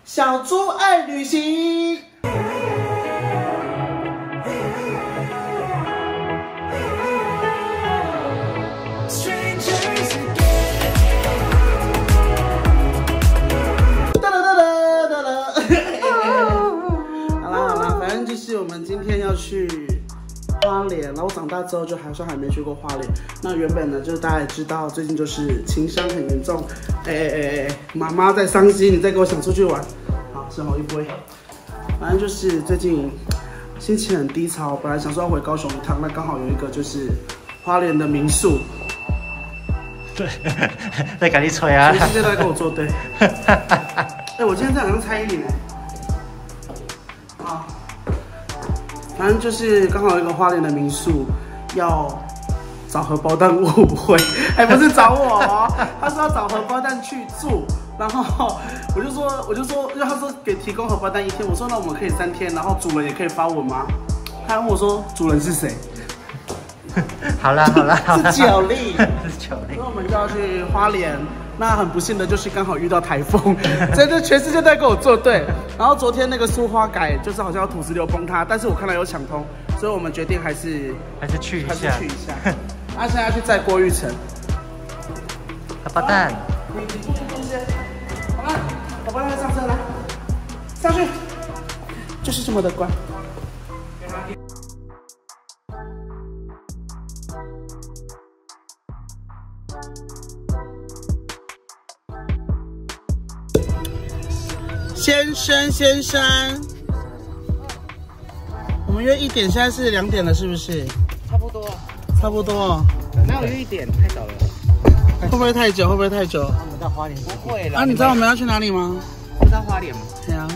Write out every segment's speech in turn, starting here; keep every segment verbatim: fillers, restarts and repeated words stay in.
小猪爱旅行。哒哒哒哒哒哒。好啦好啦，反正就是我们今天要去花莲，然后我长大之后就还算还没去过花莲。那原本呢，就是大家也知道，最近就是情伤很严重，哎哎哎哎，妈妈在伤心，你再给我想出去玩。好，生活一杯。反正就是最近心情很低潮，本来想说要回高雄一趟，那刚好有一个就是花莲的民宿。 对，在赶紧吹啊！ 全世界都在跟我作对。哎，我今天这样好像蔡依林哎。好。反正就是刚好有一个花莲的民宿要找荷包蛋舞会，还不是找我哦，他说要找荷包蛋去住，然后我就说我就说，因为他说给提供荷包蛋一天，我说那我们可以三天，然后主人也可以发文吗？他还问我说主人是谁？ 好啦好啦， 是九力， 是九力， 所以我们就要去花莲。那很不幸的就是刚好遇到台风，真的全世界都在跟我作对。然后昨天那个苏花改就是好像要土石流崩塌，但是我看到有抢通，所以我们决定还是还是去一下， 还是去一下。他现在要去载郭玉成， 荷包蛋， 你你过去中间，好了，荷包蛋上车来，上去，就是这么的乖。先生，先生，我们约一点，现在是两点了，是不是？ 差不多， 差不多。 哪有约一点？太早了。 会不会太久？会不会太久？ 我们到花莲。不会啦。 啊，你知道我们要去哪里吗？ 不到花莲吗？ 对啊。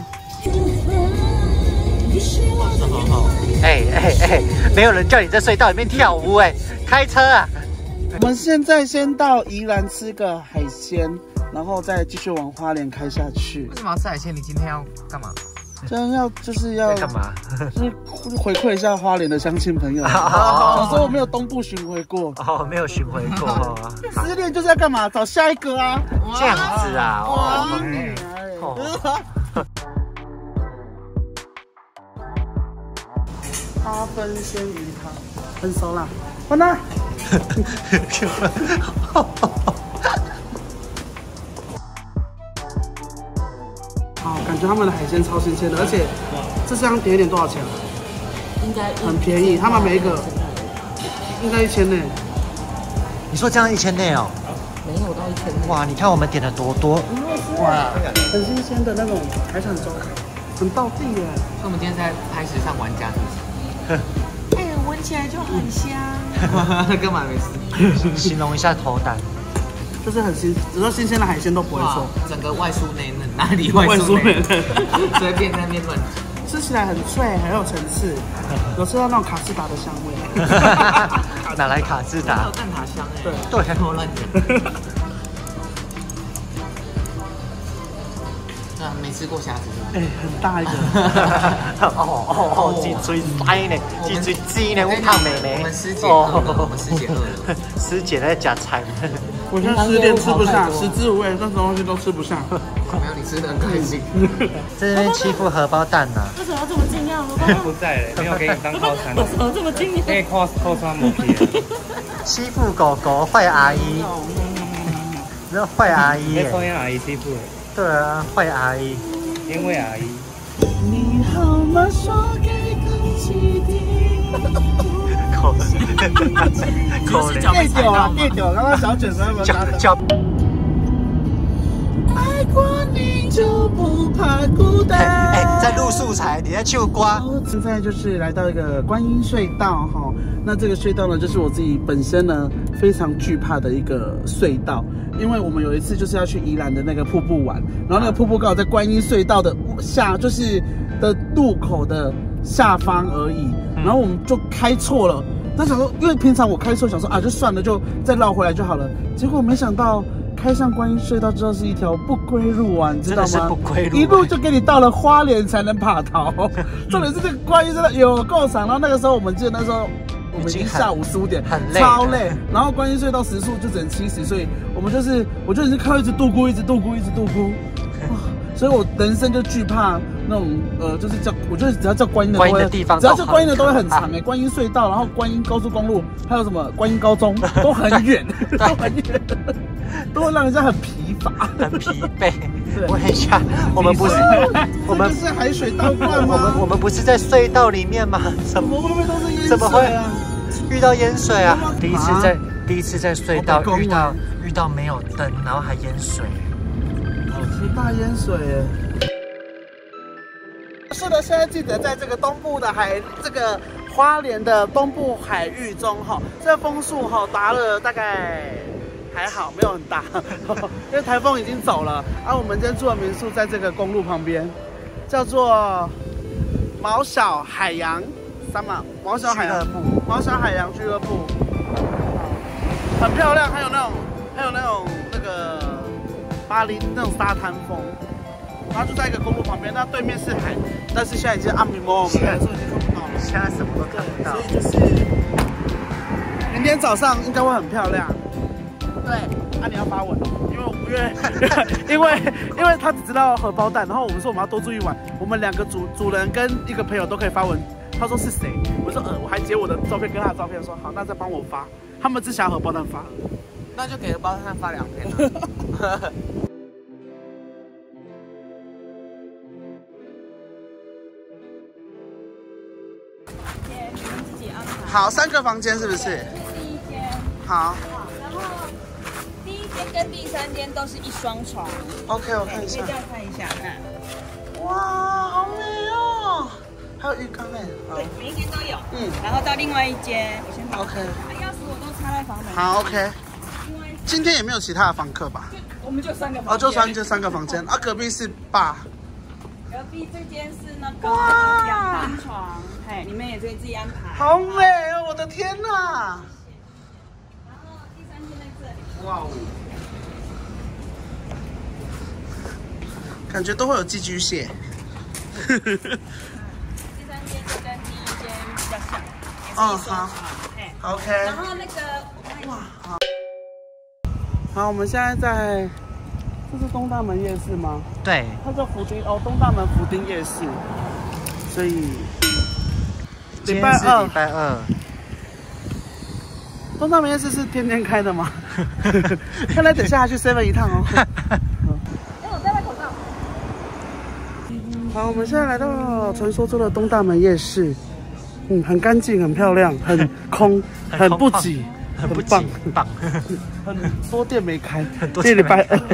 哇，这好好。 哎哎哎，没有人叫你在隧道里面跳舞哎，开车啊！ 我们现在先到宜兰吃个海鲜。然后再继续往花莲开下去。 为什么要吃海鲜？你今天要干嘛？ 这样要就是要干嘛？ 就是回馈一下花莲的乡亲朋友。我说我没有东部巡回过。 哦，没有巡回过。 失恋就是要干嘛？找下一个啊！ 这样子啊？哇！ 八分鲜鱼汤，分熟啦，换啦。好，感觉他们的海鲜超新鲜的，而且这这样点一点多少钱啊？ 应该很便宜，他们每一个应该一千内。 你说这样一千内哦？ 没有到一千内。 哇，你看我们点的多多， 哇，很新鲜的那种海产粥，很道地耶。 所以我们今天在拍时尚玩家是不是？ 哎，闻起来就很香。 干嘛没事？ 形容一下口感。 就是很新，只要新鲜的海鲜都不会错。 整个外酥内嫩，哪里外酥内嫩？随便在那边乱吃起来很脆，很有层次，有吃到那种卡士达的香味。 哪来卡士达？ 有蛋挞香哎。 对对，还跟我乱讲。啊，没吃过虾子是哎，很大一个。 哦哦哦，脊椎塞呢，脊椎鸡呢，我胖妹妹。 我们师姐饿了，我们师姐饿了。 师姐在夹菜。 我现在失恋吃不下，食之无味，那种东西都吃不下。 没有，你吃的很开心。 在那边欺负荷包蛋呢？ 为什么要这么惊讶？ 不在了，没有给你当靠餐。 为什么这么惊讶？ 可以靠靠餐抹皮。 欺负狗狗，坏阿姨。那坏阿姨耶。 抽烟阿姨欺负。 对啊，坏阿姨。 烟味阿姨。 你好吗？说给空气听。 口口裂掉了，裂掉了！刚刚小卷舌有没有拿脚？ 爱过你就不怕孤单。 哎，在录素材，你在秋瓜。 现在就是来到一个观音隧道哈，那这个隧道呢，就是我自己本身呢非常惧怕的一个隧道，因为我们有一次就是要去宜兰的那个瀑布玩，然后那个瀑布刚好在观音隧道的下，就是的路口的下方而已，然后我们就开错了。那想说，因为平常我开错，想说啊，就算了，就再绕回来就好了。结果没想到开上观音隧道之后是一条不归路啊，你知道吗？ 真的是不归路， 一路就给你到了花莲才能爬逃。重点是这个观音真的有够长，然后那个时候我们记得那时候我们已经下午四五点， 很累， 超累。然后观音隧道时速就只能七十，所以我们就是我就已经靠一直度孤，一直度孤，一直度孤。 所以我人生就惧怕那种呃，就是叫我觉得只要叫观音的观音的地方， 只要叫观音的都会很长哎、欸，观音隧道，然后观音高速公路，还有什么观音高中都很远，都很远，都会让人家很疲乏， 很疲惫。问一下，我们不是我们是海水倒灌吗？ 我们我们不是在隧道里面吗？怎么会不会都是淹水啊？ 怎么会遇到淹水啊？第一次在第一次在隧道遇到遇到没有灯，然后还淹水， 是大淹水耶！是的，现在记者在这个东部的海，这个花莲的东部海域中哈，这风速哈达了大概。还好没有很大，因为台风已经走了。啊，我们今天住的民宿在这个公路旁边，叫做毛小海洋什么？毛小海洋毛小海洋俱乐部，很漂亮，还有那种还有那种那个巴黎那种沙滩风，然后就在一个公路旁边，那对面是海，但是现在已经暗迷蒙，我们来说已经看不到了。 现在什么都看不到， 所以就是明天早上应该会很漂亮。对，啊你要发文哦，因为因为因为因为他只知道荷包蛋，然后我们说我们要多住一晚，我们两个主主人跟一个朋友都可以发文。他说是谁？我说呃，我还截我的照片跟他的照片，说好，那再帮我发。他们只想要荷包蛋发， 那就给荷包蛋发两篇。 好，三个房间是不是？ 这是第一间。 好。 然后第一间跟第三间都是一双床。 OK， 我看一下。 可以这样看一下，看。 哇，好美哦！还有浴缸哎。 对，每一间都有。 嗯。 然后到另外一间，我先把 OK。 钥匙我都插在房门。 好 OK。今天也没有其他的房客吧？ 我们就三个房间。 哦，就三就三个房间啊，隔壁是爸。 隔壁这间是那个两张床，嘿，你们也可以自己安排。 好美哦，我的天哪！ 然后第三间在这里。 哇哦！感觉都会有寄居蟹。 第三间就跟第一间比较像。 哦，好。 嘿 OK。 然后那个，哇， 好。好，我们现在在，这是东大门夜市吗？ 对， 它叫福丁哦，东大门福丁夜市。所以礼拜二， 礼拜二， 东大门夜市是天天开的吗？看来等下还去 seven 一趟哦。 哎，我戴戴口罩。 好，我们现在来到传说中的东大门夜市，嗯，很干净，很漂亮，很空，很不挤。 很不棒， 很棒， 很多店没开， 很多店礼拜二。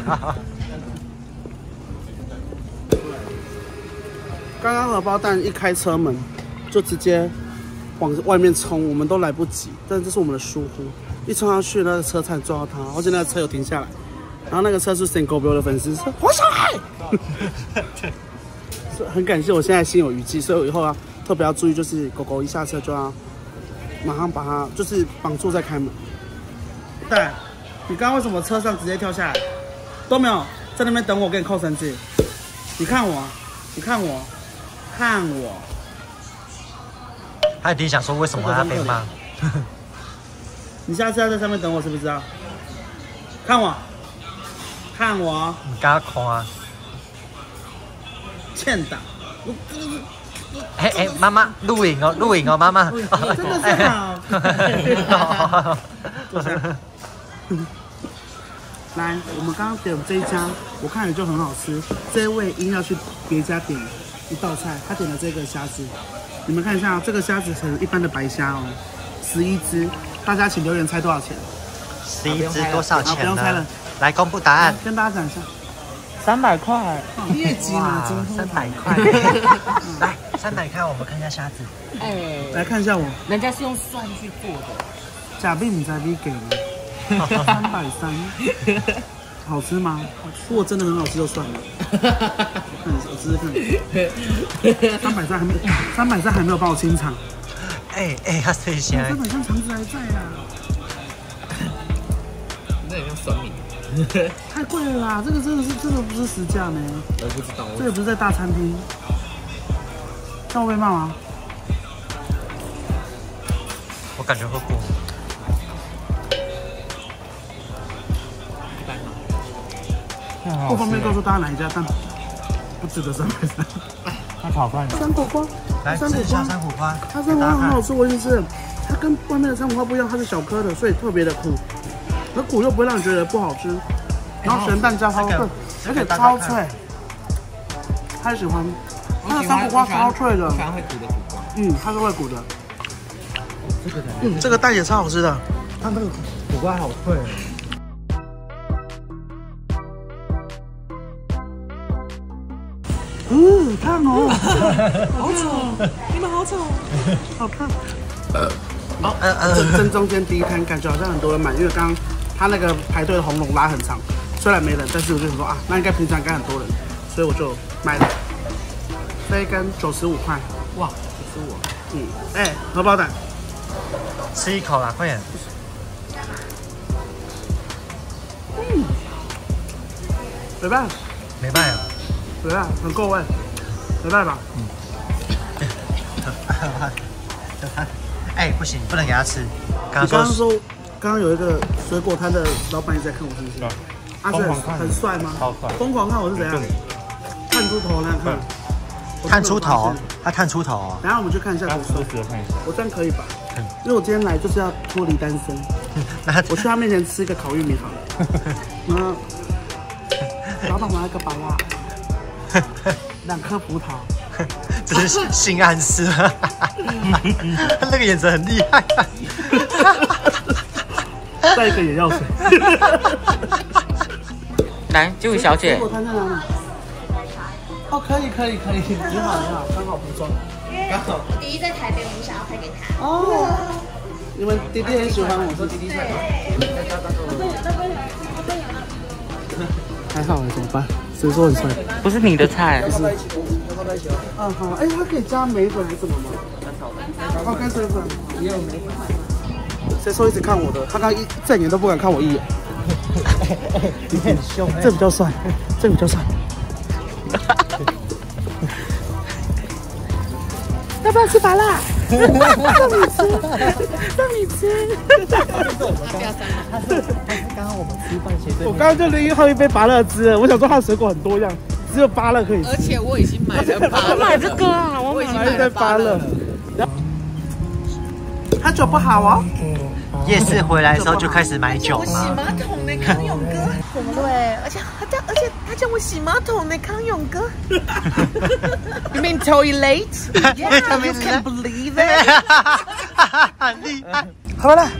刚刚荷包蛋一开车门，就直接往外面冲，我们都来不及，但这是我们的疏忽。一冲上去，那个车差点撞到他，而且那个车有停下来，然后那个车是 Saint Gobail 的粉丝，说黄小海。很感谢，我现在心有余悸，所以我以后啊特别要注意，就是狗狗一下车就要。马上把它就是绑住再开门。对，你刚刚为什么车上直接跳下来？都没有在那边等我，给你扣绳子。你看我，你看我，看我。 他一定想说为什么他被骂？ 你下次要在上面等我，是不是啊？看我，看我。 你刚刚夸。 欠打。我真的是。 哎哎，妈妈录影哦，录影哦，妈妈， 真的是好。来，我们刚刚点这一家，我看着就很好吃。这位硬要去别家点一道菜，他点了这个虾子，你们看一下，这个虾子是一般的白虾哦，十一只，大家请留言猜多少钱？ 十一只多少钱呢？ 不用猜了， 来公布答案， 跟大家讲一下。 三百块， 业绩呢？ 三百块，来三百块，我们看一下虾子。 哎， 来看一下我， 人家是用蒜去做的。 假币你才比给呢，三百三，好吃吗？如果真的很好吃就算了。看，我试试看。三百三还没，三百三还没有帮我清场。 哎哎，他谁先？ 三百三肠子还在啊。 那也用酸米。 太贵了啦！这个真的是，这个不是实价呢。 我不知道， 这个不是在大餐厅。那我被骂吗？ 我感觉会过。 一般吗？ 不方便告诉大家哪一家，但不值得三百三。 那炒饭呢？ 山苦瓜， 来吃一下山苦瓜， 它山苦瓜很好吃，我意思是，它跟外面的山苦瓜不一样，它是小颗的，所以特别的苦，而苦又不会让你觉得不好吃。然后咸蛋加花生，而且超脆，太喜欢。它的山苦瓜超脆的， 喜欢会鼓的苦瓜。 嗯，它是会鼓的。嗯，这个蛋也超好吃的， 它那个苦瓜好脆。 嗯，烫哦，好丑，你们好丑，好看。呃，哦，呃呃，正正中间第一摊感觉好像很多人买，因为刚刚他那个排队的红龙拉很长，虽然没人，但是我就想说啊，那应该平常应该很多人，所以我就买了。这一根九十五块，哇，九十五，嗯，哎、欸，荷包蛋， 吃一口啦，快点。 嗯，没办法， 没办法。 没办法，很够味，没办法。 哎、欸，不行，不能给他吃。 刚刚说，刚刚有一个水果摊的老板一直在看我，是不是？啊，是很帅吗？ 超帅！ 疯狂看我是怎样？探出头那样看。 探出头，他探出头哦。 等下我们去看一下多帅。我这样可以吧？因为我今天来就是要脱离单身。那我去他面前吃一个烤玉米好了。嗯，老板拿一个芭乐。两颗葡萄， 这是性暗示，他那个眼神很厉害。 再一个眼药水。 来，这位小姐。 我摊在哪里？哦，可以可以可以，你好你好，刚好不装，刚好。 弟弟在台北，我们想要拍给他。 哦，你们弟弟很喜欢我，说弟弟在。还好，怎么办？谁说很帅？ 不是你的菜。 不是。嗯好，哎，它可以加梅粉还是什么吗？哦，干水粉也有梅粉。谁说一直看我的？他刚一正眼都不敢看我一眼。 你很凶， 这比较帅，这比较帅。要不要吃麻辣？让你吃，让你吃。 他是刚刚我们吃饭前， 我刚刚就连喝一杯芭乐汁了。我想说它的水果很多样，只有芭乐可以吃。 而且我已经买了芭乐， 买这个啊，我买一堆芭乐。它酒不好哦。 夜市回来的时候就开始买酒洗马桶的康永哥，对，而且他叫，而且他叫我洗马桶的康永哥。You mean toilet? Yeah, you can believe it. 很厉害。 好了，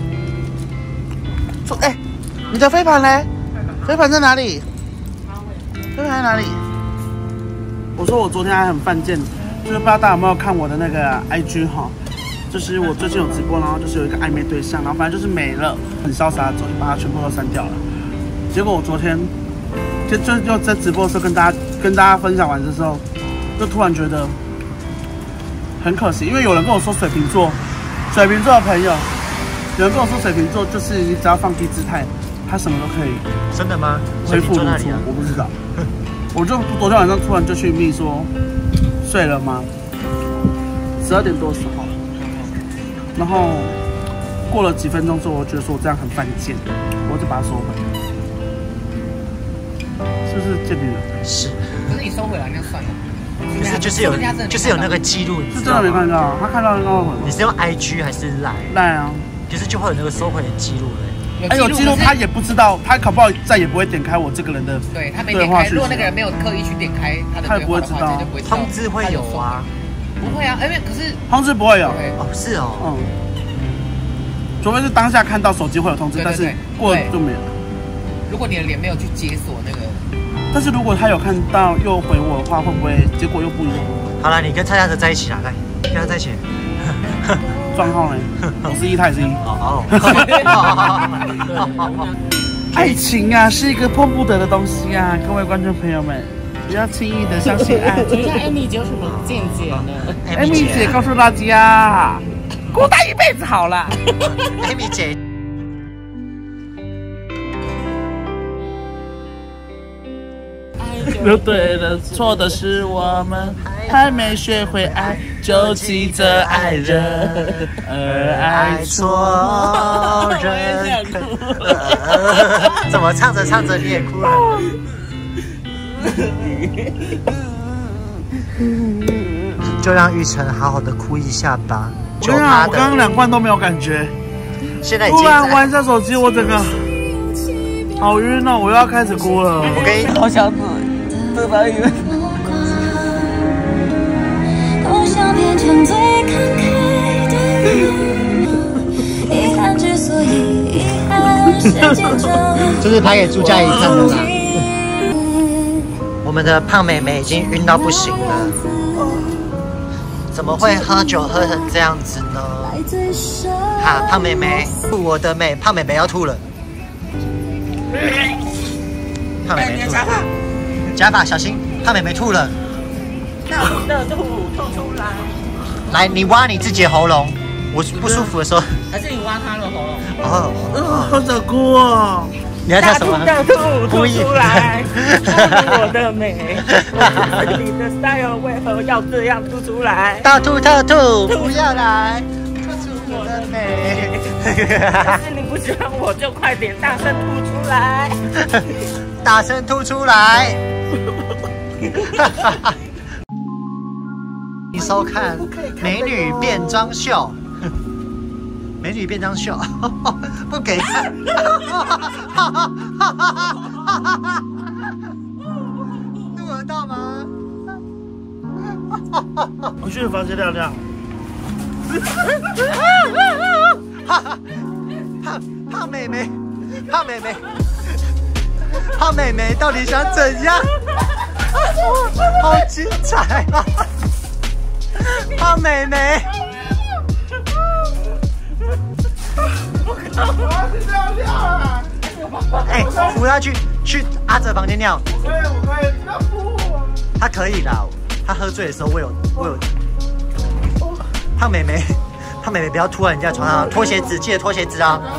说，哎，你的飞盘嘞？飞盘在哪里？飞盘在哪里？我说我昨天还很犯贱，就是不知道大家有没有看我的那个 I G 哈。就是我最近有直播，然后就是有一个暧昧对象，然后反正就是没了，很潇洒的走，就把它全部都删掉了。结果我昨天就就就在直播的时候跟大家跟大家分享完的时候，就突然觉得很可惜，因为有人跟我说水瓶座，水瓶座的朋友，有人跟我说水瓶座就是你只要放低姿态，他什么都可以。 真的吗？ 恢复如初，我不知道。我就昨天晚上突然就去密说睡了吗？十二点多的时候。然后过了几分钟之后，我觉得说我这样很犯贱，我就把它收回。是不是贱女人？ 是。 可是你收回来那算了。 可是就是有，就是有那个记录， 是真的没看到，他看到应该会回。 你是用 I G 还是 Line？ Line 啊。可是就会有那个收回的记录嘞。 哎，有记录他也不知道，他搞不好再也不会点开我这个人的对他没点开。如果那个人没有刻意去点开他的对话的话，就不会知道。 通知会有啊。 不会啊，因为可是通知不会有哦，是哦， 嗯，除非是当下看到手机会有通知，但是过了就没有。 如果你的脸没有去解锁那个， 但是如果他有看到又回我的话，会不会结果又不一样？ 好了，你跟蔡家德在一起啦，来，跟他在一起。 账号呢？我是一，他也是一。 哦哦。爱情啊，是一个碰不得的东西啊，各位观众朋友们。不要轻易的相信爱。 请问 Amy 姐有什么见解呢 ？Amy 姐告诉大家，孤单一辈子好了。 Amy 姐， 有对的错的是我们还没学会爱，就急着爱人，而爱错人。 怎么唱着唱着你也哭了？ 就让玉成好好的哭一下吧。 我跟你讲，我刚刚两罐都没有感觉， 现在已经突然玩一下手机，我整个好晕哦，我又要开始哭了。 我跟你好想死，这白鱼。 多想变成最慷慨的人，遗憾之所以遗憾，时间就这是拍给朱佳怡看的啦。我们的胖妹妹已经晕到不行了，怎么会喝酒喝成这样子呢？哈，胖妹妹，我的美，胖妹妹要吐了。胖妹妹吐了，假发小心，胖妹妹吐了。 那我的吐吐出来。 来，你挖你自己的喉咙，我不舒服的时候。 还是你挖他的喉咙？ 哦， 哦，好想哭哦！ 你要叫什么？ 大吐吐出来，我的美，你的 style 为何要这样吐出来？ 大吐特吐，不要来，吐出我的美。 要是你不喜欢我，就快点大声吐出来， 大声吐出来。你收看《美女变装秀》。美女变装秀，不给看。录得到吗？ 我去房间亮亮。 胖胖妹妹，胖妹妹，胖妹妹到底想怎样？好精彩啊！胖妹妹。 我要去尿尿啊！ 哎，扶他去去阿哲房间尿。 我可以，我可以，不要扶我。 他可以啦，他喝醉的时候我有我有。胖妹妹，胖妹妹不要吐在人家床上，脱鞋子记得脱鞋子啊。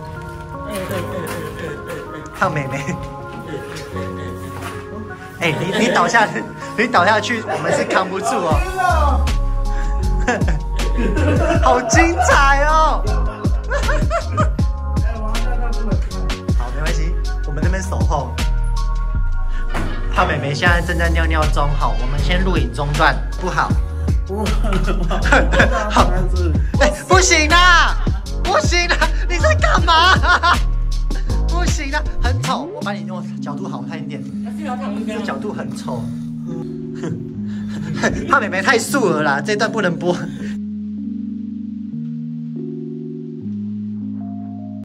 胖妹妹，哎，你你倒下，你倒下去，我们是扛不住哦。好精彩哦！好，没关系，我们那边守候。胖妹妹现在正在尿尿中，好，我们先录影中断，不好。好，哎，不行啦，不行啦，你在干嘛？不行啦，很丑，我把你用角度好看一点，这角度很丑。胖妹妹太素了啦，这段不能播。